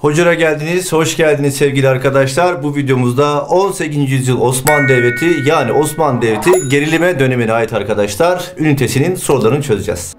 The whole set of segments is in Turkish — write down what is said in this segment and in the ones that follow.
Hoca'ya geldiniz, hoş geldiniz sevgili arkadaşlar. Bu videomuzda 18. yüzyıl Osmanlı Devleti yani Osmanlı Devleti gerileme dönemine ait arkadaşlar ünitesinin sorularını çözeceğiz.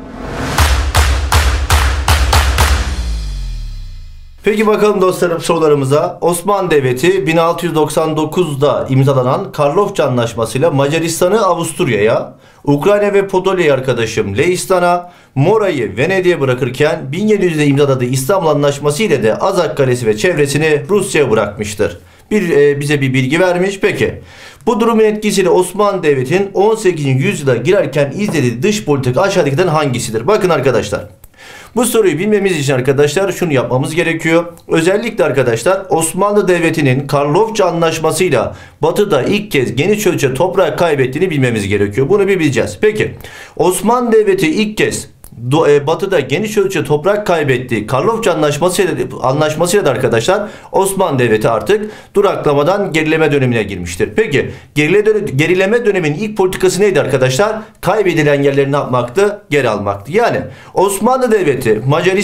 Peki bakalım dostlarım sorularımıza. Osmanlı Devleti 1699'da imzalanan Karlofça Anlaşması'yla Macaristan'ı Avusturya'ya, Ukrayna ve Podolya'yı arkadaşım Leistan'a, Mora'yı Venedik'e bırakırken 1700'de imzaladığı İstanbul Anlaşması ile de Azak Kalesi ve çevresini Rusya'ya bırakmıştır. Bize bir bilgi vermiş. Peki bu durumun etkisiyle Osmanlı Devleti'nin 18. yüzyıla girerken izlediği dış politika aşağıdakilerden hangisidir? Bakın arkadaşlar. Bu soruyu bilmemiz için arkadaşlar şunu yapmamız gerekiyor. Özellikle arkadaşlar Osmanlı Devleti'nin Karlofça Anlaşması'yla Batı'da ilk kez geniş ölçüde toprak kaybettiğini bilmemiz gerekiyor. Bunu bir bileceğiz. Peki Osmanlı Devleti ilk kez Batı'da geniş ölçüde toprak kaybettiği Karlofça Anlaşması'yla da arkadaşlar Osmanlı Devleti artık duraklamadan gerileme dönemine girmiştir. Peki gerileme döneminin ilk politikası neydi arkadaşlar? Kaybedilen yerleri ne yapmaktı? Geri almaktı. Yani Osmanlı Devleti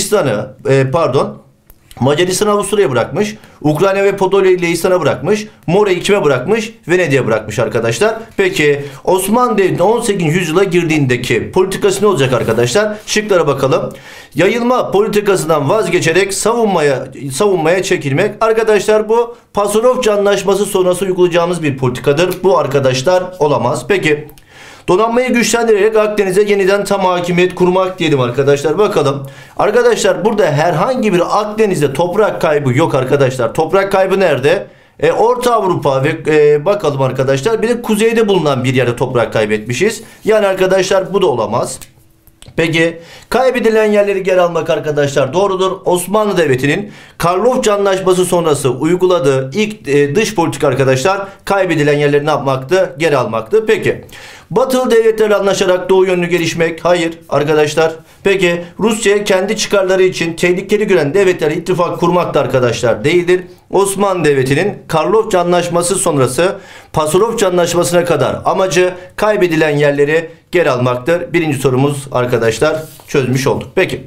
Macaristan'ı Avusturya'ya bırakmış. Ukrayna ve Podolya'yı Leistan'a bırakmış. Mora'yı kime bırakmış? Venedik'e bırakmış arkadaşlar. Peki Osmanlı Devleti'nin 18. yüzyıla girdiğindeki politikası ne olacak arkadaşlar? Şıklara bakalım. Yayılma politikasından vazgeçerek savunmaya çekilmek. Arkadaşlar bu Pasarofça Anlaşması sonrası uygulayacağımız bir politikadır. Bu arkadaşlar olamaz. Peki donanmayı güçlendirerek Akdeniz'e yeniden tam hakimiyet kurmak diyelim arkadaşlar. Bakalım. Arkadaşlar burada herhangi bir Akdeniz'de toprak kaybı yok arkadaşlar. Toprak kaybı nerede? Orta Avrupa ve bakalım arkadaşlar bir de kuzeyde bulunan bir yerde toprak kaybetmişiz. Yani arkadaşlar bu da olamaz. Peki kaybedilen yerleri geri almak arkadaşlar doğrudur. Osmanlı Devleti'nin Karlofça Anlaşması sonrası uyguladığı ilk dış politika arkadaşlar kaybedilen yerleri ne yapmaktı? Geri almaktı. Peki Batılı devletlerle anlaşarak doğu yönlü gelişmek. Hayır arkadaşlar. Peki Rusya kendi çıkarları için tehlikeli gören devletlerle ittifak kurmak da arkadaşlar değildir. Osmanlı Devleti'nin Karlofça Anlaşması sonrası Pasarofça Anlaşması'na kadar amacı kaybedilen yerleri geri almaktır. Birinci sorumuz arkadaşlar çözmüş olduk. Peki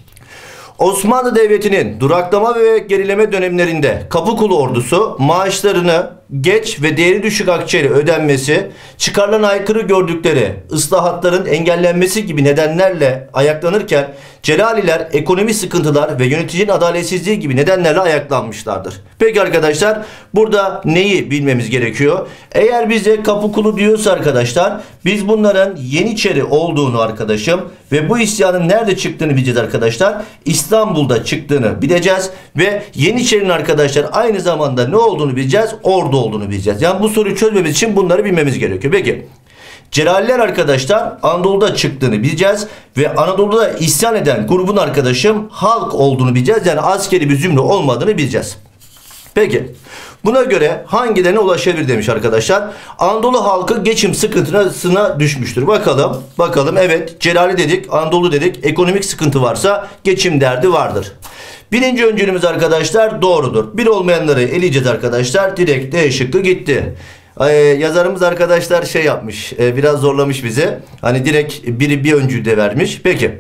Osmanlı Devleti'nin duraklama ve gerileme dönemlerinde Kapıkulu ordusu maaşlarını geç ve değeri düşük akçeyle ödenmesi, çıkarlarına aykırı gördükleri ıslahatların engellenmesi gibi nedenlerle ayaklanırken Celaliler ekonomi sıkıntılar ve yöneticinin adaletsizliği gibi nedenlerle ayaklanmışlardır. Peki arkadaşlar burada neyi bilmemiz gerekiyor? Eğer bize Kapıkulu diyorsa arkadaşlar biz bunların Yeniçeri olduğunu arkadaşım ve bu isyanın nerede çıktığını bileceğiz arkadaşlar. İstanbul'da çıktığını bileceğiz ve Yeniçeri'nin arkadaşlar aynı zamanda ne olduğunu bileceğiz? Ordu olduğunu bileceğiz. Yani bu soruyu çözmemiz için bunları bilmemiz gerekiyor. Peki Celaliler arkadaşlar Anadolu'da çıktığını bileceğiz ve Anadolu'da isyan eden grubun arkadaşım halk olduğunu bileceğiz. Yani askeri bir zümre olmadığını bileceğiz. Peki buna göre hangilerine ulaşabilir demiş arkadaşlar. Anadolu halkı geçim sıkıntısına düşmüştür. Bakalım evet Celali dedik, Anadolu dedik. Ekonomik sıkıntı varsa geçim derdi vardır. Birinci öncülümüz arkadaşlar doğrudur. Bir olmayanları eleyeceğiz arkadaşlar. Direkt D şıkkı gitti. Yazarımız arkadaşlar şey yapmış. Biraz zorlamış bize. Hani direkt bir öncül de vermiş. Peki.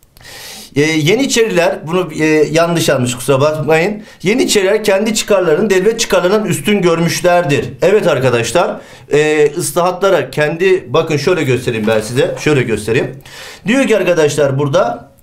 Yeniçeriler bunu yanlış almış kusura bakmayın. Yeniçeriler kendi çıkarlarını devlet çıkarlarından üstün görmüşlerdir. Evet arkadaşlar ıslahatlara bakın şöyle göstereyim ben size. Şöyle göstereyim. Diyor ki arkadaşlar burada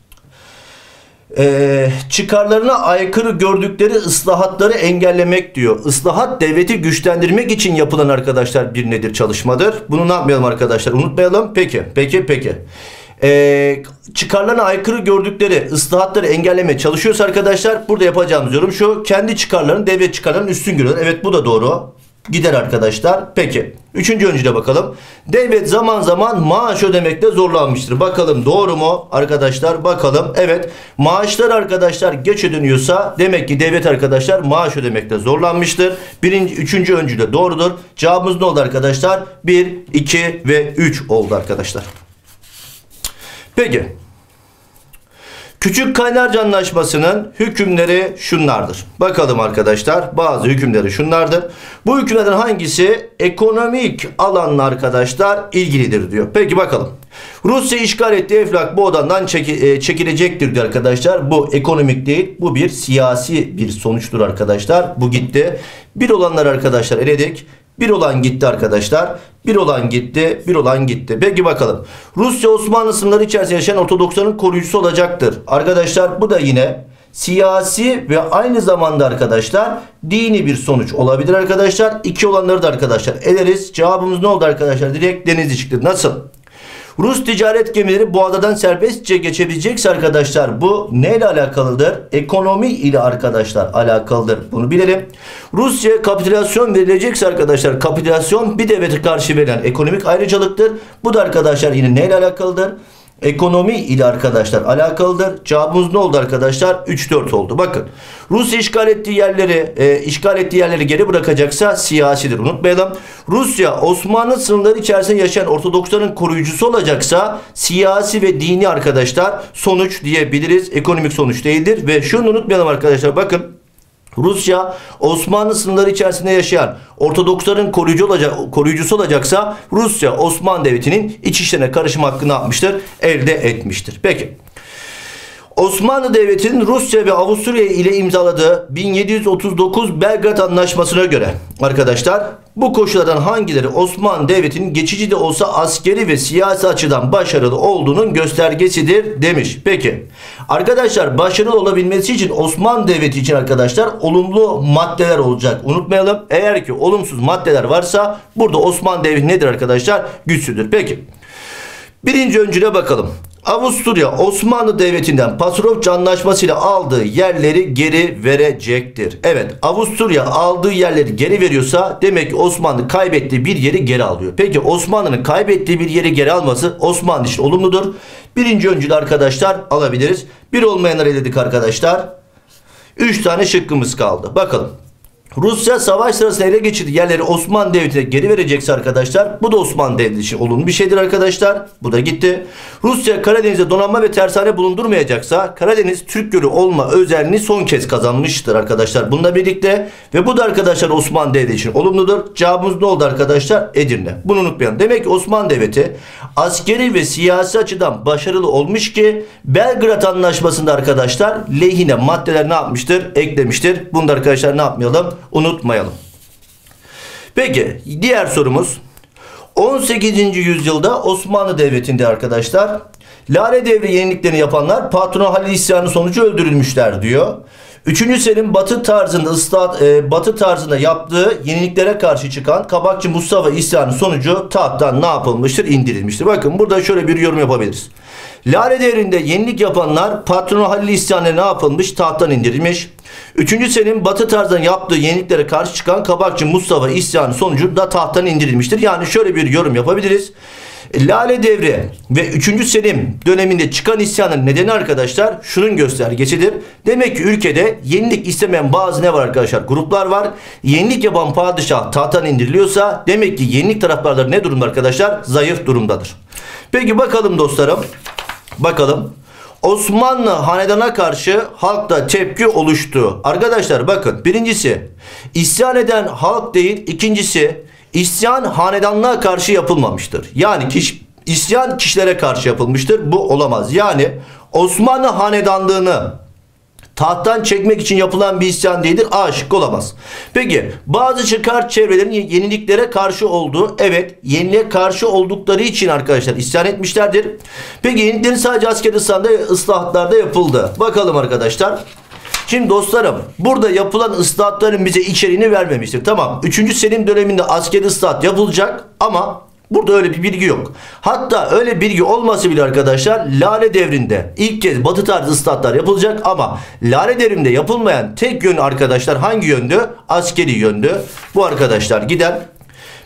çıkarlarına aykırı gördükleri ıslahatları engellemek diyor. Islahat devleti güçlendirmek için yapılan arkadaşlar bir nedir? Çalışmadır. Bunu ne yapmayalım arkadaşlar? Unutmayalım. Peki. Çıkarlarına aykırı gördükleri ıslahatları engellemeye çalışıyorsa arkadaşlar burada yapacağımız yorum şu. Kendi çıkarlarını devlet çıkarlarının üstün görüyorlar. Evet bu da doğru. Gider arkadaşlar. Peki. Üçüncü öncüle bakalım. Devlet zaman zaman maaş ödemekte zorlanmıştır. Bakalım doğru mu arkadaşlar? Bakalım. Evet. Maaşlar arkadaşlar geç ödeniyorsa demek ki devlet arkadaşlar maaş ödemekte zorlanmıştır. Üçüncü öncüle doğrudur. Cevabımız ne oldu arkadaşlar? 1, 2 ve 3 oldu arkadaşlar. Peki. Küçük Kaynarca Anlaşması'nın hükümleri şunlardır. Bakalım arkadaşlar, bazı hükümleri şunlardır. Bu hükümlerden hangisi ekonomik alanla arkadaşlar ilgilidir diyor. Peki bakalım. Rusya işgal ettiği Eflak bu odandan çekilecektir diyor arkadaşlar. Bu ekonomik değil, bu bir siyasi bir sonuçtur arkadaşlar. Bu gitti. Bir olanlar arkadaşlar eledik. Bir olan gitti arkadaşlar. Bir olan gitti. Bir olan gitti. Peki bakalım. Rusya Osmanlı sınırları içerisinde yaşayan Ortodoksların koruyucusu olacaktır. Arkadaşlar bu da yine siyasi ve aynı zamanda arkadaşlar dini bir sonuç olabilir arkadaşlar. İki olanları da arkadaşlar eleriz. Cevabımız ne oldu arkadaşlar? Direkt denizli çıktı. Nasıl? Rus ticaret gemileri bu adadan serbestçe geçebilecekse arkadaşlar bu neyle alakalıdır? Ekonomi ile arkadaşlar alakalıdır. Bunu bilelim. Rusya kapitülasyon verilecekse arkadaşlar kapitülasyon bir devlete karşı verilen ekonomik ayrıcalıktır. Bu da arkadaşlar yine neyle alakalıdır? Ekonomi ile arkadaşlar alakalıdır. Cevabımız ne oldu arkadaşlar? 3-4 oldu. Bakın. Rusya işgal ettiği yerleri geri bırakacaksa siyasidir. Unutmayalım. Rusya Osmanlı sınırları içerisinde yaşayan Ortodoksların koruyucusu olacaksa siyasi ve dini arkadaşlar sonuç diyebiliriz. Ekonomik sonuç değildir. Ve şunu unutmayalım arkadaşlar. Bakın. Rusya Osmanlı sınırları içerisinde yaşayan Ortodoksların koruyucusu olacaksa Rusya Osmanlı Devleti'nin iç işlerine karışma hakkını yapmıştır? Elde etmiştir. Peki. Osmanlı Devleti'nin Rusya ve Avusturya ile imzaladığı 1739 Belgrad Anlaşması'na göre arkadaşlar bu koşullardan hangileri Osmanlı Devleti'nin geçici de olsa askeri ve siyasi açıdan başarılı olduğunun göstergesidir demiş. Peki arkadaşlar başarılı olabilmesi için Osmanlı Devleti için arkadaşlar olumlu maddeler olacak. Unutmayalım, eğer ki olumsuz maddeler varsa burada Osmanlı Devleti nedir arkadaşlar? Güçsüzdür. Peki birinci öncüle bakalım. Avusturya Osmanlı Devleti'nden Pasarofça Anlaşması ile aldığı yerleri geri verecektir. Evet, Avusturya aldığı yerleri geri veriyorsa demek ki Osmanlı kaybettiği bir yeri geri alıyor. Peki Osmanlı'nın kaybettiği bir yeri geri alması Osmanlı için olumludur. Birinci öncülü arkadaşlar alabiliriz. Bir olmayanları eledik arkadaşlar. 3 tane şıkkımız kaldı. Bakalım. Rusya savaş sırasında ele geçirdiği yerleri Osmanlı Devleti'ne geri verecekse arkadaşlar bu da Osmanlı Devleti için olumlu bir şeydir arkadaşlar. Bu da gitti. Rusya Karadeniz'de donanma ve tersane bulundurmayacaksa Karadeniz Türk Gölü olma özelliğini son kez kazanmıştır arkadaşlar. Bununla birlikte ve bu da arkadaşlar Osmanlı Devleti için olumludur. Cevabımız ne oldu arkadaşlar? Edirne. Bunu unutmayalım. Demek ki Osmanlı Devleti askeri ve siyasi açıdan başarılı olmuş ki Belgrad Anlaşması'nda arkadaşlar lehine maddeler ne yapmıştır? Eklemiştir. Bunu da arkadaşlar ne yapmayalım? Unutmayalım. Peki diğer sorumuz 18. yüzyılda Osmanlı Devleti'nde arkadaşlar Lale Devri yeniliklerini yapanlar Patron Halil isyanı sonucu öldürülmüşler diyor. 3. Selim Batı tarzında yaptığı yeniliklere karşı çıkan Kabakçı Mustafa isyanı sonucu tahttan ne yapılmıştır? İndirilmiştir. Bakın burada şöyle bir yorum yapabiliriz. Lale Devri'nde yenilik yapanlar Patron Halil isyanı ne yapılmış? Tahttan indirilmiş. 3. Selim Batı tarzdan yaptığı yeniliklere karşı çıkan Kabakçı Mustafa isyanı sonucu da tahttan indirilmiştir. Yani şöyle bir yorum yapabiliriz. Lale Devri ve 3. Selim döneminde çıkan isyanın nedeni arkadaşlar şunun göstergesidir. Demek ki ülkede yenilik istemeyen bazı ne var arkadaşlar? Gruplar var. Yenilik yapan padişah tahttan indiriliyorsa demek ki yenilik taraftarları ne durumda arkadaşlar? Zayıf durumdadır. Peki bakalım dostlarım. Bakalım. Osmanlı hanedana karşı halkta tepki oluştu. Arkadaşlar bakın, birincisi isyan eden halk değil, ikincisi isyan hanedanlığa karşı yapılmamıştır. Yani isyan kişilere karşı yapılmıştır. Bu olamaz. Yani Osmanlı hanedanlığını tahttan çekmek için yapılan bir isyan değildir. A şıkkı olamaz. Peki bazı çıkar çevrelerin yeniliklere karşı olduğu, evet yeniliğe karşı oldukları için arkadaşlar isyan etmişlerdir. Peki yeniliklerin sadece askeri ıslahatlarda yapıldı. Bakalım arkadaşlar. Şimdi dostlarım burada yapılan ıslahatların bize içeriğini vermemiştir. Tamam, 3. Selim döneminde askeri ıslahat yapılacak ama burada öyle bir bilgi yok. Hatta öyle bilgi olması bile arkadaşlar Lale Devri'nde ilk kez Batı tarzı ıslahatlar yapılacak ama Lale Devri'nde yapılmayan tek yön arkadaşlar hangi yöndü? Askeri yöndü. Bu arkadaşlar gider.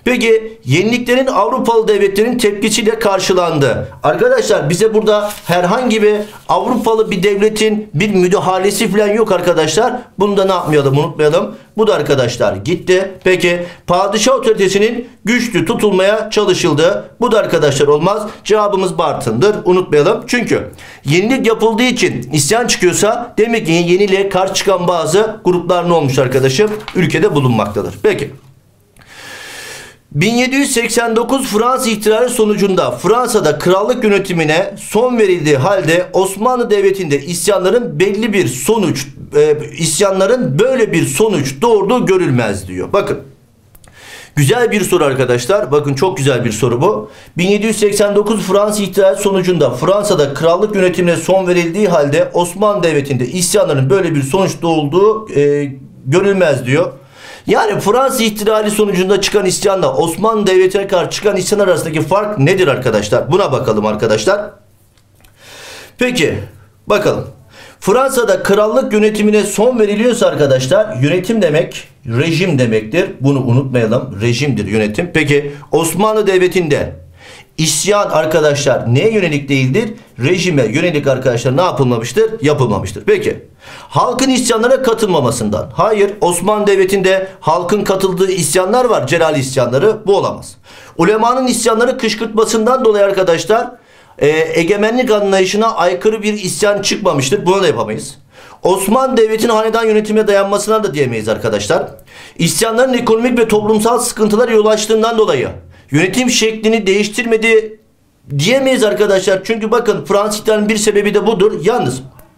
Peki yeniliklerin Avrupalı devletlerin tepkisiyle karşılandı. Arkadaşlar bize burada herhangi bir Avrupalı bir devletin bir müdahalesi falan yok arkadaşlar. Bunu da ne yapmayalım, unutmayalım. Bu da arkadaşlar gitti. Peki padişah otoritesinin güçlü tutulmaya çalışıldı. Bu da arkadaşlar olmaz. Cevabımız Bartın'dır. Unutmayalım. Çünkü yenilik yapıldığı için isyan çıkıyorsa demek ki yeniliğe karşı çıkan bazı gruplar ne olmuş arkadaşım? Ülkede bulunmaktadır. Peki. 1789 Fransız ihtilali sonucunda Fransa'da krallık yönetimine son verildiği halde Osmanlı Devleti'nde isyanların böyle bir sonuç doğurduğu görülmez diyor. Bakın. Güzel bir soru arkadaşlar. Bakın çok güzel bir soru bu. 1789 Fransız ihtilali sonucunda Fransa'da krallık yönetimine son verildiği halde Osmanlı Devleti'nde isyanların böyle bir sonuç doğurduğu görülmez diyor. Yani Fransız ihtilali sonucunda çıkan isyanla Osmanlı Devleti'ne karşı çıkan isyan arasındaki fark nedir arkadaşlar? Buna bakalım arkadaşlar. Peki bakalım. Fransa'da krallık yönetimine son veriliyorsa arkadaşlar, yönetim demek rejim demektir. Bunu unutmayalım. Rejimdir yönetim. Peki Osmanlı Devleti'nde isyan arkadaşlar neye yönelik değildir? Rejime yönelik arkadaşlar ne yapılmamıştır? Yapılmamıştır. Peki halkın isyanlara katılmamasından. Hayır, Osmanlı Devleti'nde halkın katıldığı isyanlar var. Celal isyanları, bu olamaz. Ulemanın isyanları kışkırtmasından dolayı arkadaşlar egemenlik anlayışına aykırı bir isyan çıkmamıştır. Buna da yapamayız. Osmanlı Devleti'nin hanedan yönetimine dayanmasına da diyemeyiz arkadaşlar. İsyanların ekonomik ve toplumsal sıkıntılara yol açtığından dolayı yönetim şeklini değiştirmedi diyemeyiz arkadaşlar. Çünkü bakın Fransız ihtilalinin bir sebebi de budur. Yalnız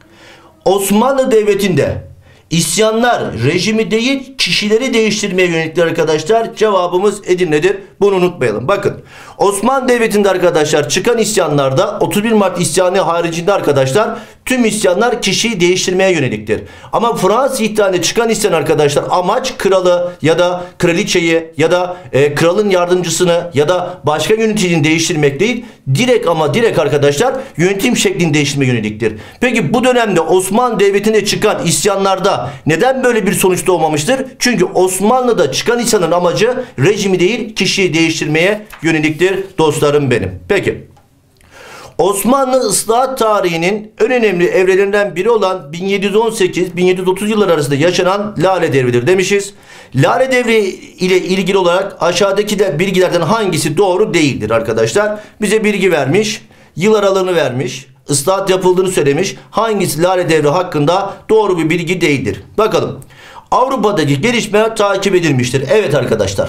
Osmanlı Devleti'nde isyanlar rejimi değil kişileri değiştirmeye yöneliktir arkadaşlar. Cevabımız Edirne'dir. Bunu unutmayalım. Bakın Osmanlı Devleti'nde arkadaşlar çıkan isyanlarda 31 Mart isyanı haricinde arkadaşlar tüm isyanlar kişiyi değiştirmeye yöneliktir. Ama Fransız ihtilalinde çıkan isyan arkadaşlar amaç kralı ya da kraliçeyi ya da kralın yardımcısını ya da başka yöneticini değiştirmek değil. Direkt arkadaşlar yönetim şeklini değiştirmeye yöneliktir. Peki bu dönemde Osmanlı Devleti'nde çıkan isyanlarda neden böyle bir sonuç doğmamıştır? Çünkü Osmanlı'da çıkan isyanın amacı rejimi değil kişiyi değiştirmeye yöneliktir dostlarım benim. Peki. Osmanlı ıslahat tarihinin en önemli evrelerinden biri olan 1718-1730 yılları arasında yaşanan Lale Devri'dir demişiz. Lale Devri ile ilgili olarak aşağıdaki de bilgilerden hangisi doğru değildir arkadaşlar? Bize bilgi vermiş, yıl aralığını vermiş, ıslahat yapıldığını söylemiş. Hangisi Lale Devri hakkında doğru bir bilgi değildir? Bakalım. Avrupa'daki gelişmeler takip edilmiştir. Evet arkadaşlar.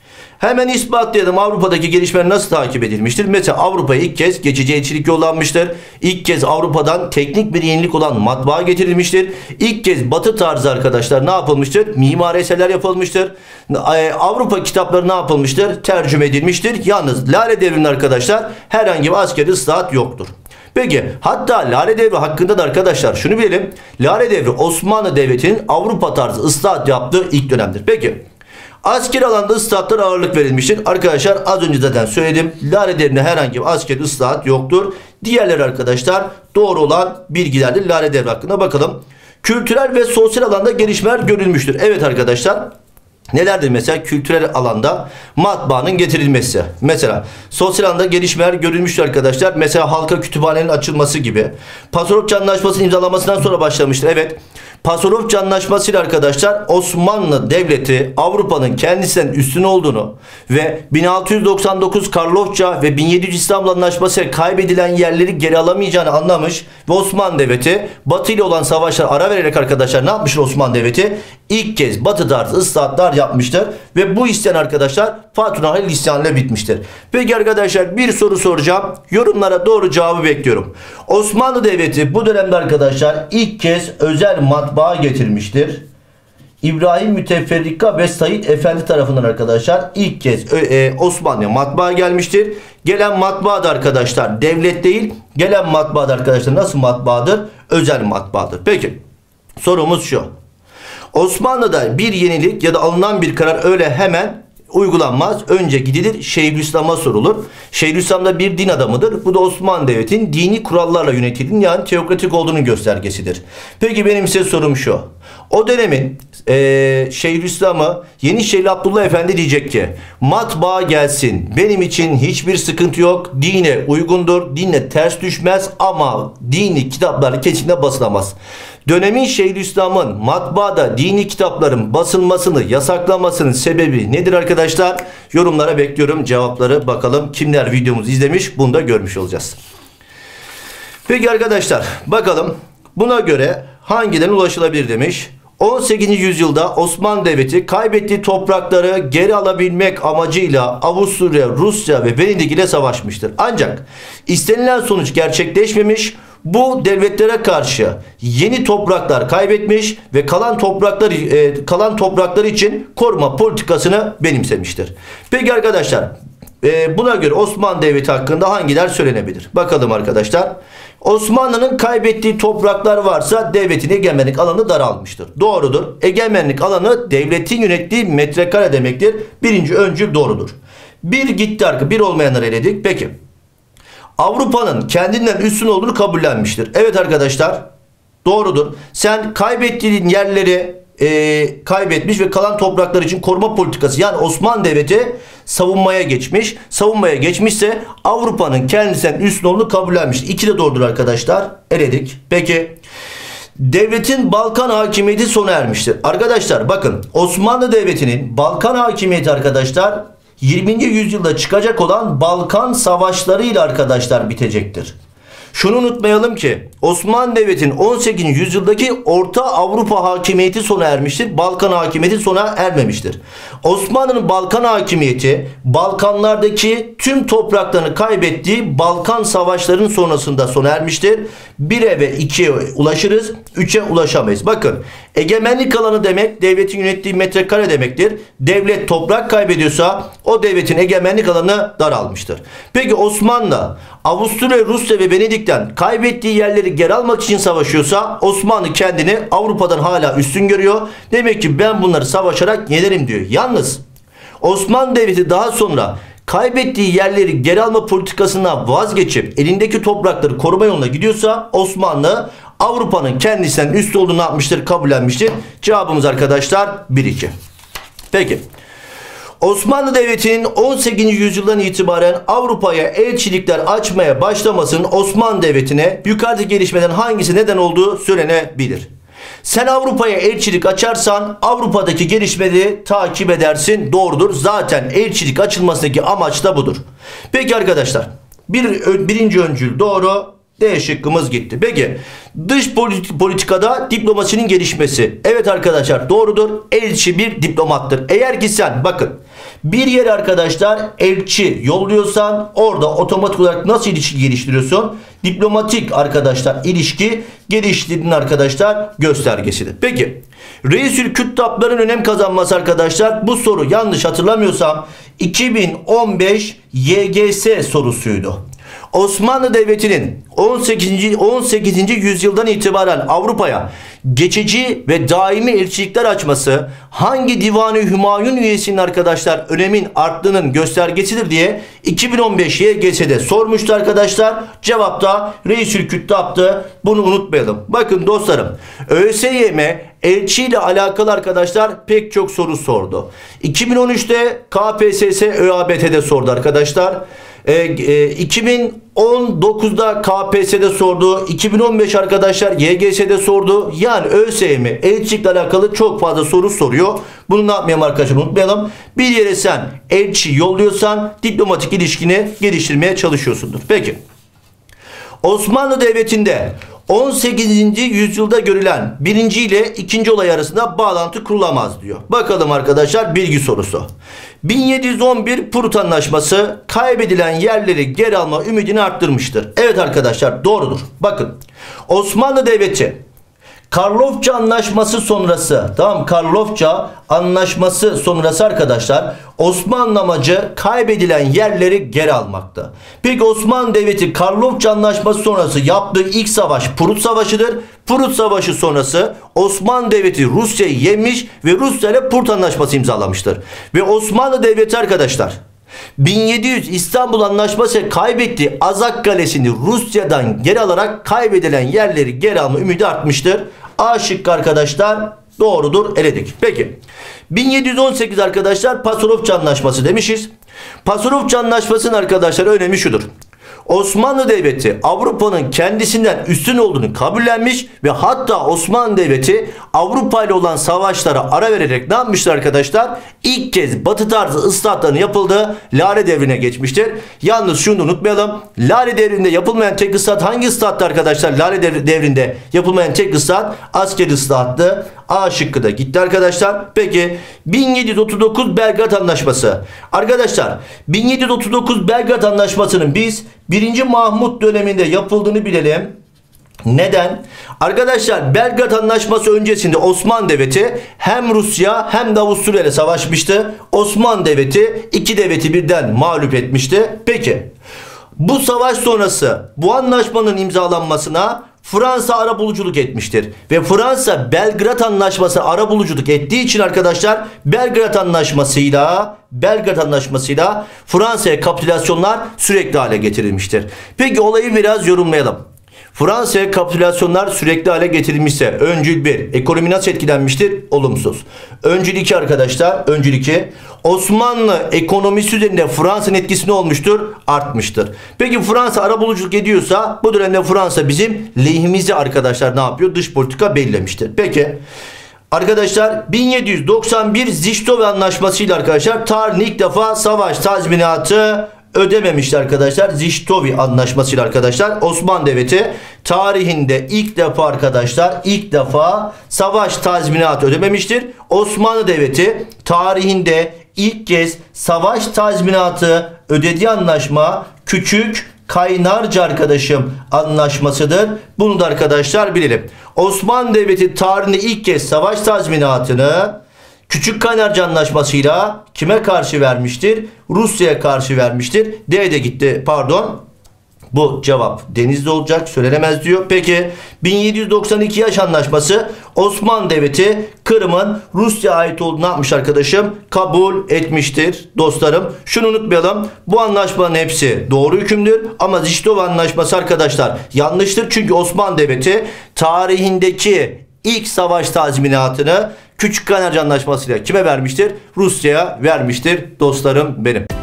Hemen ispatlayalım Avrupa'daki gelişmeler nasıl takip edilmiştir. Mesela Avrupa'ya ilk kez geçici elçilik yollanmıştır. İlk kez Avrupa'dan teknik bir yenilik olan matbaa getirilmiştir. İlk kez Batı tarzı arkadaşlar ne yapılmıştır? Mimari eserler yapılmıştır. Avrupa kitapları ne yapılmıştır? Tercüme edilmiştir. Yalnız Lale Devri'nde arkadaşlar herhangi bir askeri ıslahat yoktur. Peki hatta Lale Devri hakkında da arkadaşlar şunu bilelim. Lale Devri Osmanlı Devleti'nin Avrupa tarzı ıslahat yaptığı ilk dönemdir. Peki. Askeri alanda ıslahatlara ağırlık verilmiştir. Arkadaşlar az önce zaten söyledim. Lale Devri'nde herhangi bir askeri ıslahat yoktur. Diğerleri arkadaşlar doğru olan bilgilerdir. Lale Devri hakkında bakalım. Kültürel ve sosyal alanda gelişmeler görülmüştür. Evet arkadaşlar. Nelerdir mesela kültürel alanda matbaanın getirilmesi. Mesela sosyal alanda gelişmeler görülmüştür arkadaşlar. Mesela halka kütüphanenin açılması gibi. Pasarofça Anlaşması'nın imzalanmasından sonra başlamıştır. Evet. Pasarofça Anlaşması ile arkadaşlar Osmanlı Devleti Avrupa'nın kendisinden üstün olduğunu ve 1699 Karlofça ve 1700 İstanbul Anlaşması ile kaybedilen yerleri geri alamayacağını anlamış ve Osmanlı Devleti Batı ile olan savaşlara ara vererek arkadaşlar ne yapmıştır Osmanlı Devleti? İlk kez Batı tarzı ıslahatlar yapmıştır ve bu isyan arkadaşlar Fatih Halil isyanıyla bitmiştir. Peki arkadaşlar bir soru soracağım. Yorumlara doğru cevabı bekliyorum. Osmanlı Devleti bu dönemde arkadaşlar ilk kez özel matbaa getirmiştir. İbrahim Müteferrika ve Said Efendi tarafından arkadaşlar ilk kez Osmanlı'ya matbaa gelmiştir. Gelen matbaa da arkadaşlar devlet değil, gelen matbaa da arkadaşlar nasıl matbaadır? Özel matbaadır. Peki sorumuz şu. Osmanlı'da bir yenilik ya da alınan bir karar öyle hemen uygulanmaz. Önce gidilir Şeyhülislam'a sorulur. Şeyhülislam da bir din adamıdır. Bu da Osmanlı Devleti'nin dini kurallarla yönetildiğinin yani teokratik olduğunun göstergesidir. Peki benim size sorum şu. O dönemin Şeyhülislam'ı Yeniçerili Abdullah Efendi diyecek ki matbaa gelsin, benim için hiçbir sıkıntı yok, dine uygundur, dinle ters düşmez ama dini kitaplar kesinlikle basılamaz. Dönemin Şeyhülislam'ın matbaada dini kitapların basılmasını yasaklamasının sebebi nedir arkadaşlar? Yorumlara bekliyorum cevapları, bakalım kimler videomuzu izlemiş, bunu da görmüş olacağız. Peki arkadaşlar bakalım buna göre hangilerine ulaşılabilir demiş. 18. yüzyılda Osmanlı Devleti kaybettiği toprakları geri alabilmek amacıyla Avusturya, Rusya ve Venedik ile savaşmıştır. Ancak istenilen sonuç gerçekleşmemiş. Bu devletlere karşı yeni topraklar kaybetmiş ve kalan topraklar için koruma politikasını benimsemiştir. Peki arkadaşlar buna göre Osmanlı Devleti hakkında hangiler söylenebilir? Bakalım arkadaşlar. Osmanlı'nın kaybettiği topraklar varsa devletin egemenlik alanı daralmıştır. Doğrudur. Egemenlik alanı devletin yönettiği metrekare demektir. Birinci öncül doğrudur. Bir gitti arka, bir olmayanları eledik. Peki. Avrupa'nın kendinden üstün olduğunu kabullenmiştir. Evet arkadaşlar. Doğrudur. Sen kaybettiğin yerleri kaybetmiş ve kalan topraklar için koruma politikası, yani Osmanlı Devleti savunmaya geçmiş. Savunmaya geçmişse Avrupa'nın kendisinden üstün olduğunu kabullenmiştir. İki de doğrudur arkadaşlar. Eledik. Peki. Devletin Balkan hakimiyeti sona ermiştir. Arkadaşlar bakın, Osmanlı Devleti'nin Balkan hakimiyeti arkadaşlar 20. yüzyılda çıkacak olan Balkan savaşlarıyla arkadaşlar bitecektir. Şunu unutmayalım ki Osmanlı Devleti'nin 18. yüzyıldaki Orta Avrupa hakimiyeti sona ermiştir. Balkan hakimiyeti sona ermemiştir. Osmanlı'nın Balkan hakimiyeti Balkanlardaki tüm topraklarını kaybettiği Balkan savaşlarının sonrasında sona ermiştir. 1'e ve 2'ye ulaşırız, 3'e ulaşamayız. Bakın, egemenlik alanı demek devletin yönettiği metrekare demektir. Devlet toprak kaybediyorsa o devletin egemenlik alanı daralmıştır. Peki Osmanlı Avusturya, Rusya ve Venedik'ten kaybettiği yerleri geri almak için savaşıyorsa Osmanlı kendini Avrupa'dan hala üstün görüyor. Demek ki ben bunları savaşarak yenerim diyor. Yalnız Osmanlı Devleti daha sonra kaybettiği yerleri geri alma politikasından vazgeçip elindeki toprakları koruma yoluna gidiyorsa Osmanlı Avrupa'nın kendisinden üst olduğunu yapmıştır, kabullenmiştir. Cevabımız arkadaşlar 1-2. Peki. Osmanlı Devleti'nin 18. yüzyıldan itibaren Avrupa'ya elçilikler açmaya başlamasının Osmanlı Devleti'ne yukarıdaki gelişmeden hangisi neden olduğu söylenebilir. Sen Avrupa'ya elçilik açarsan Avrupa'daki gelişmeleri takip edersin. Doğrudur. Zaten elçilik açılmasındaki amaç da budur. Peki arkadaşlar. Birinci öncül doğru. D şıkkımız gitti. Peki dış politikada diplomasinin gelişmesi. Evet arkadaşlar doğrudur. Elçi bir diplomattır. Eğer ki sen bakın bir yere arkadaşlar elçi yolluyorsan orada otomatik olarak nasıl ilişki geliştiriyorsun? Diplomatik arkadaşlar ilişki geliştirdiğin arkadaşlar göstergesidir. Peki Reisül Küttabların önem kazanması arkadaşlar, bu soru yanlış hatırlamıyorsam 2015 YGS sorusuydu. Osmanlı Devleti'nin 18. yüzyıldan itibaren Avrupa'ya geçici ve daimi elçilikler açması hangi Divan-ı Hümayun üyesinin arkadaşlar önemin arttığının göstergesidir diye 2015 YGS'de sormuştu arkadaşlar. Cevap da Reisül Küttab'tı. Bunu unutmayalım. Bakın dostlarım, ÖSYM elçiyle alakalı arkadaşlar pek çok soru sordu. 2013'te KPSS ÖABT'de sordu arkadaşlar. 2019'da KPSS'de sordu. 2015 arkadaşlar YGS'de sordu. Yani ÖSYM elçilikle alakalı çok fazla soru soruyor. Bunu ne yapmayalım arkadaşlar, unutmayalım. Bir yere sen elçi yolluyorsan diplomatik ilişkini geliştirmeye çalışıyorsundur. Peki. Osmanlı Devleti'nde 18. yüzyılda görülen birinci ile ikinci olay arasında bağlantı kurulamaz diyor. Bakalım arkadaşlar, bilgi sorusu. 1711 Prut Anlaşması kaybedilen yerleri geri alma ümidini arttırmıştır. Evet arkadaşlar doğrudur. Bakın Osmanlı Devleti Karlofça Anlaşması sonrası, tamam, Karlofça Anlaşması sonrası arkadaşlar Osmanlı amacı kaybedilen yerleri geri almaktı. Peki Osmanlı Devleti Karlofça Anlaşması sonrası yaptığı ilk savaş Prut Savaşı'dır. Prut Savaşı sonrası Osmanlı Devleti Rusya'yı yenmiş ve Rusya ile Prut Anlaşması imzalamıştır. Ve Osmanlı Devleti arkadaşlar 1700 İstanbul Anlaşması kaybettiği Azak Kalesi'ni Rusya'dan geri alarak kaybedilen yerleri geri alma ümidi artmıştır. A şıkkı arkadaşlar Doğrudur, eledik. Peki 1718 arkadaşlar Pasarofça Anlaşması demişiz. Pasarofça Anlaşması'nın arkadaşlar önemi şudur. Osmanlı Devleti Avrupa'nın kendisinden üstün olduğunu kabullenmiş ve hatta Osmanlı Devleti Avrupa ile olan savaşlara ara vererek ne yapmıştır arkadaşlar? İlk kez Batı tarzı ıslahatların yapıldığı Lale Devri'ne geçmiştir. Yalnız şunu unutmayalım. Lale Devri'nde yapılmayan tek ıslahat hangi ıslahattı arkadaşlar? Lale Devri'nde yapılmayan tek ıslahat askeri ıslahattı. A şıkkı da gitti arkadaşlar. Peki 1739 Belgrad Anlaşması. Arkadaşlar 1739 Belgrad Anlaşması'nın biz 1. Mahmut döneminde yapıldığını bilelim. Neden? Arkadaşlar Belgrad Anlaşması öncesinde Osmanlı Devleti hem Rusya hem de Avusturya ile savaşmıştı. Osmanlı Devleti iki devleti birden mağlup etmişti. Peki bu savaş sonrası bu anlaşmanın imzalanmasına Fransa arabuluculuk etmiştir. Ve Fransa Belgrad Anlaşması arabuluculuk ettiği için arkadaşlar Belgrad Anlaşması'yla Fransa'ya kapitülasyonlar sürekli hale getirilmiştir. Peki olayı biraz yorumlayalım. Fransa'ya kapitülasyonlar sürekli hale getirilmişse öncül 1. Ekonomi nasıl etkilenmiştir? Olumsuz. Öncül 2 arkadaşlar. Öncül 2. Osmanlı ekonomisi üzerinde Fransa'nın etkisi ne olmuştur? Artmıştır. Peki Fransa arabuluculuk ediyorsa bu dönemde Fransa bizim lehimize arkadaşlar ne yapıyor? Dış politika belirlemiştir. Peki arkadaşlar 1791 Zichtove Anlaşması ile arkadaşlar tarihin ilk defa savaş tazminatı ödememişti arkadaşlar. Zichtove Anlaşması ile arkadaşlar Osmanlı Devleti tarihinde ilk defa savaş tazminatı ödememiştir. Osmanlı Devleti tarihinde ilk kez savaş tazminatı ödediği anlaşma Küçük Kaynarca arkadaşım anlaşmasıdır. Bunu da arkadaşlar bilelim. Osmanlı Devleti tarihinde ilk kez savaş tazminatını Küçük Kaynarca Anlaşması'yla kime karşı vermiştir? Rusya'ya karşı vermiştir. D'de gitti pardon. Bu cevap Denizli olacak. Söylenemez diyor. Peki 1792 Yaş Anlaşması Osmanlı Devleti Kırım'ın Rusya'ya ait olduğunu yapmış arkadaşım? Kabul etmiştir dostlarım. Şunu unutmayalım. Bu anlaşmanın hepsi doğru hükümdür. Ama Zichtove Anlaşması arkadaşlar yanlıştır. Çünkü Osmanlı Devleti tarihindeki ilk savaş tazminatını Küçük Kaynarca Anlaşması'yla kime vermiştir? Rusya'ya vermiştir dostlarım benim.